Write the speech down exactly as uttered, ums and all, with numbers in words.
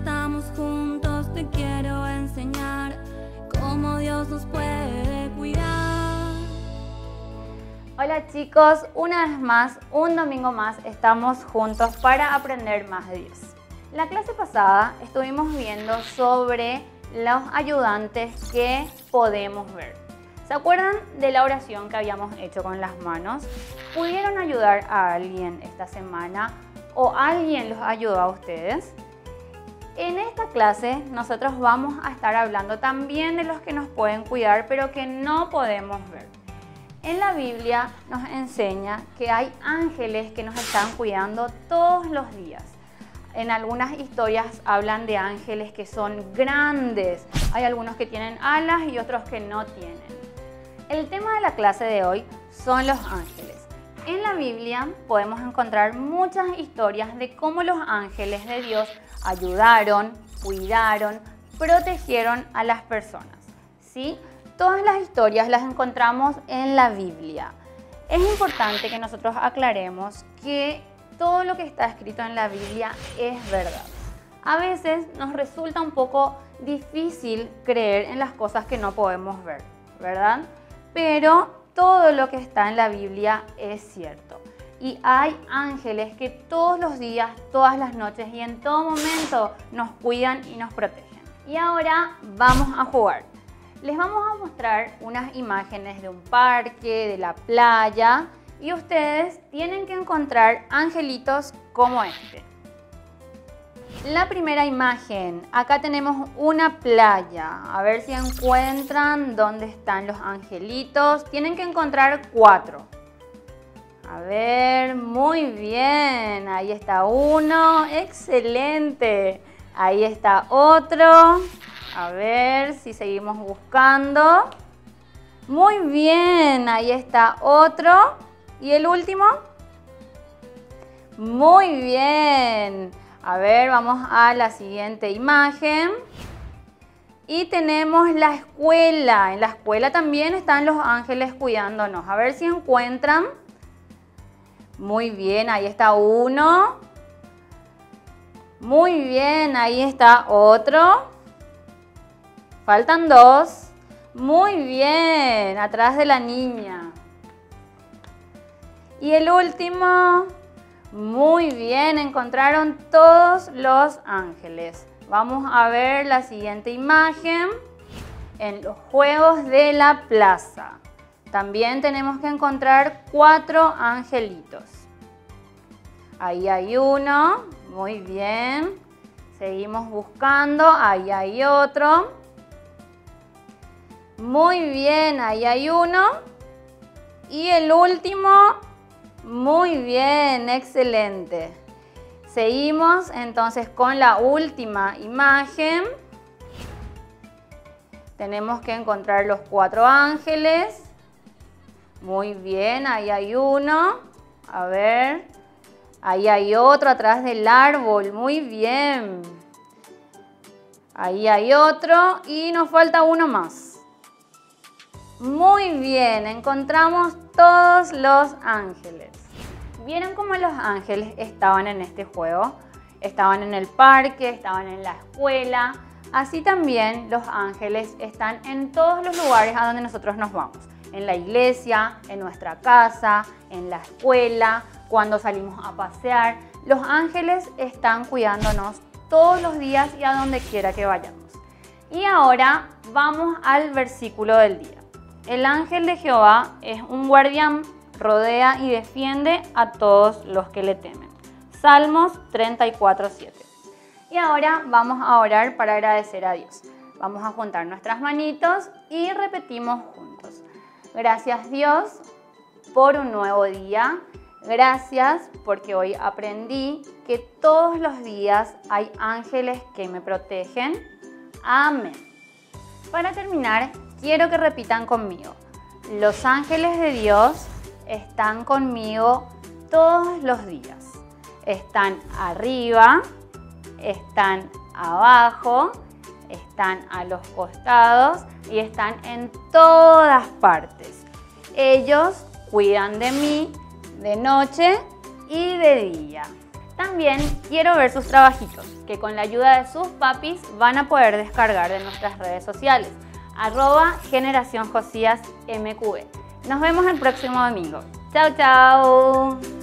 estamos juntos te quiero enseñar cómo Dios nos puede cuidar. Hola chicos, una vez más, un domingo más estamos juntos para aprender más de Dios. La clase pasada estuvimos viendo sobre los ayudantes que podemos ver. ¿Se acuerdan de la oración que habíamos hecho con las manos? ¿Pudieron ayudar a alguien esta semana o alguien los ayudó a ustedes? En esta clase nosotros vamos a estar hablando también de los que nos pueden cuidar pero que no podemos ver. En la Biblia nos enseña que hay ángeles que nos están cuidando todos los días. En algunas historias hablan de ángeles que son grandes. Hay algunos que tienen alas y otros que no tienen. El tema de la clase de hoy son los ángeles. En la Biblia podemos encontrar muchas historias de cómo los ángeles de Dios ayudaron, cuidaron, protegieron a las personas, ¿sí? Todas las historias las encontramos en la Biblia. Es importante que nosotros aclaremos que todo lo que está escrito en la Biblia es verdad. A veces nos resulta un poco difícil creer en las cosas que no podemos ver, ¿verdad? Pero todo lo que está en la Biblia es cierto. Y hay ángeles que todos los días, todas las noches y en todo momento nos cuidan y nos protegen. Y ahora vamos a jugar. Les vamos a mostrar unas imágenes de un parque, de la playa, y ustedes tienen que encontrar angelitos como este. La primera imagen, acá tenemos una playa. A ver si encuentran dónde están los angelitos. Tienen que encontrar cuatro. A ver, muy bien. Ahí está uno. Excelente. Ahí está otro. A ver si seguimos buscando. Muy bien. Ahí está otro. ¿Y el último? Muy bien. A ver, vamos a la siguiente imagen. Y tenemos la escuela. En la escuela también están los ángeles cuidándonos. A ver si encuentran. Muy bien, ahí está uno. Muy bien, ahí está otro. Faltan dos. Muy bien, atrás de la niña. Y el último. Muy bien, encontraron todos los ángeles. Vamos a ver la siguiente imagen. En los juegos de la plaza. También tenemos que encontrar cuatro angelitos. Ahí hay uno. Muy bien. Seguimos buscando. Ahí hay otro. Muy bien, ahí hay uno. Y el último. Muy bien, excelente. Seguimos entonces con la última imagen. Tenemos que encontrar los cuatro ángeles. Muy bien, ahí hay uno. A ver. Ahí hay otro atrás del árbol. Muy bien. Ahí hay otro y nos falta uno más. Muy bien, encontramos todos los ángeles. ¿Vieron cómo los ángeles estaban en este juego? Estaban en el parque, estaban en la escuela. Así también los ángeles están en todos los lugares a donde nosotros nos vamos. En la iglesia, en nuestra casa, en la escuela, cuando salimos a pasear. Los ángeles están cuidándonos todos los días y a donde quiera que vayamos. Y ahora vamos al versículo del día. El ángel de Jehová es un guardián, rodea y defiende a todos los que le temen. Salmos treinta y cuatro, siete. Y ahora vamos a orar para agradecer a Dios. Vamos a juntar nuestras manitos y repetimos juntos. Gracias Dios por un nuevo día. Gracias porque hoy aprendí que todos los días hay ángeles que me protegen. Amén. Para terminar, quiero que repitan conmigo. Los ángeles de Dios están conmigo todos los días. Están arriba, están abajo, están a los costados y están en todas partes. Ellos cuidan de mí de noche y de día. También quiero ver sus trabajitos, que con la ayuda de sus papis van a poder descargar de nuestras redes sociales, arroba Generación Josías M Q B. Nos vemos el próximo domingo. ¡Chao, chao!